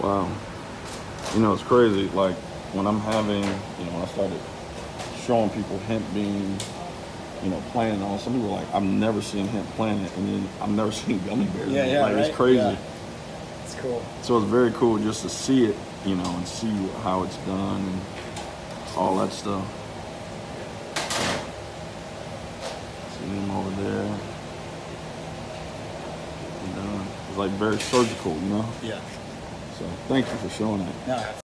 Wow. You know, it's crazy. Like when I'm having, when I started showing people hemp being, planted on, some people are like, I've never seen hemp planted, and then I've never seen gummy bears. Yeah, like right? It's crazy. Yeah. It's cool. So it's very cool just to see it, and see how it's done and all that stuff. See them over there. It's like very surgical, Yeah. So thank you for showing that. No.